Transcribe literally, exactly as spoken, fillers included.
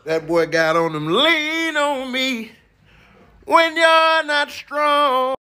That boy got on them, lean on me when you're not strong.